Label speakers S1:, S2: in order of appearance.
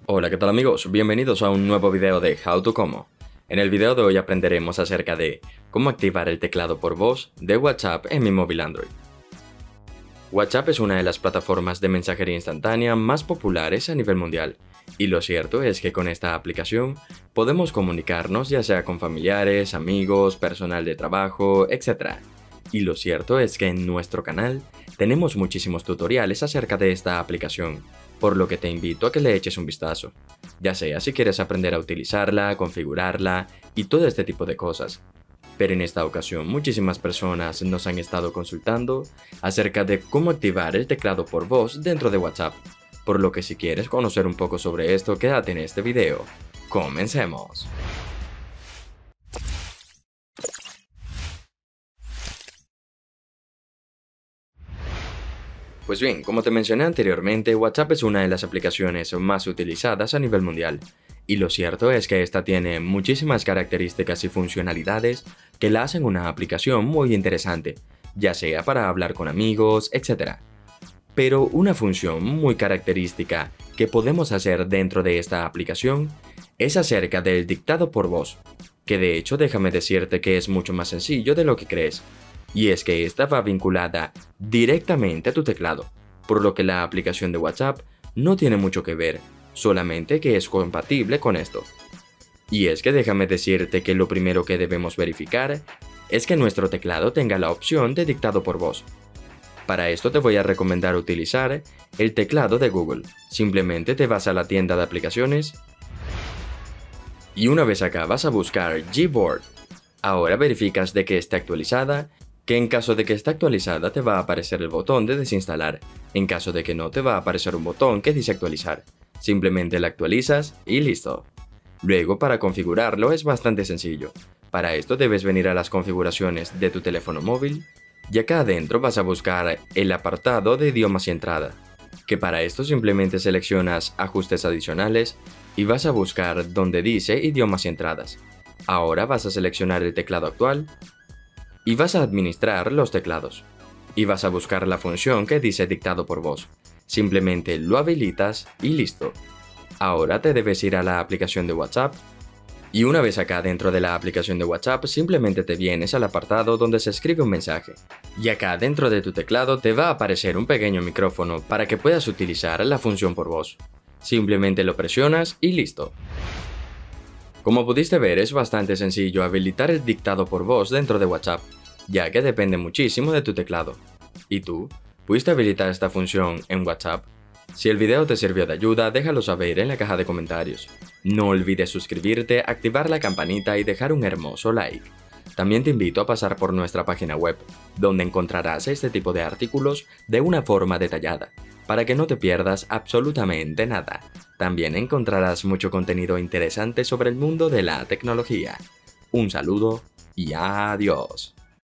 S1: Hola, ¿qué tal amigos? Bienvenidos a un nuevo video de How to Como. En el video de hoy aprenderemos acerca de cómo activar el teclado por voz de WhatsApp en mi móvil Android. WhatsApp es una de las plataformas de mensajería instantánea más populares a nivel mundial, y lo cierto es que con esta aplicación podemos comunicarnos ya sea con familiares, amigos, personal de trabajo, etc. Y lo cierto es que en nuestro canal tenemos muchísimos tutoriales acerca de esta aplicación, por lo que te invito a que le eches un vistazo, ya sea si quieres aprender a utilizarla, configurarla y todo este tipo de cosas. Pero en esta ocasión muchísimas personas nos han estado consultando acerca de cómo activar el teclado por voz dentro de WhatsApp, por lo que si quieres conocer un poco sobre esto, quédate en este video. ¡Comencemos! Pues bien, como te mencioné anteriormente, WhatsApp es una de las aplicaciones más utilizadas a nivel mundial, y lo cierto es que esta tiene muchísimas características y funcionalidades que la hacen una aplicación muy interesante, ya sea para hablar con amigos, etc. Pero una función muy característica que podemos hacer dentro de esta aplicación es acerca del dictado por voz, que de hecho déjame decirte que es mucho más sencillo de lo que crees. Y es que esta va vinculada directamente a tu teclado, por lo que la aplicación de WhatsApp no tiene mucho que ver, solamente que es compatible con esto. Y es que déjame decirte que lo primero que debemos verificar es que nuestro teclado tenga la opción de dictado por voz. Para esto te voy a recomendar utilizar el teclado de Google. Simplemente te vas a la tienda de aplicaciones y una vez acá vas a buscar Gboard. Ahora verificas de que esté actualizada, que en caso de que esté actualizada te va a aparecer el botón de desinstalar, en caso de que no te va a aparecer un botón que dice actualizar. Simplemente la actualizas y listo. Luego para configurarlo es bastante sencillo. Para esto debes venir a las configuraciones de tu teléfono móvil y acá adentro vas a buscar el apartado de idiomas y entrada, que para esto simplemente seleccionas ajustes adicionales y vas a buscar donde dice idiomas y entradas. Ahora vas a seleccionar el teclado actual y vas a administrar los teclados. Y vas a buscar la función que dice dictado por voz. Simplemente lo habilitas y listo. Ahora te debes ir a la aplicación de WhatsApp. Y una vez acá dentro de la aplicación de WhatsApp, simplemente te vienes al apartado donde se escribe un mensaje. Y acá dentro de tu teclado te va a aparecer un pequeño micrófono para que puedas utilizar la función por voz. Simplemente lo presionas y listo. Como pudiste ver, es bastante sencillo habilitar el dictado por voz dentro de WhatsApp, ya que depende muchísimo de tu teclado. ¿Y tú? ¿Pudiste habilitar esta función en WhatsApp? Si el video te sirvió de ayuda, déjalo saber en la caja de comentarios. No olvides suscribirte, activar la campanita y dejar un hermoso like. También te invito a pasar por nuestra página web, donde encontrarás este tipo de artículos de una forma detallada, para que no te pierdas absolutamente nada. También encontrarás mucho contenido interesante sobre el mundo de la tecnología. Un saludo y adiós.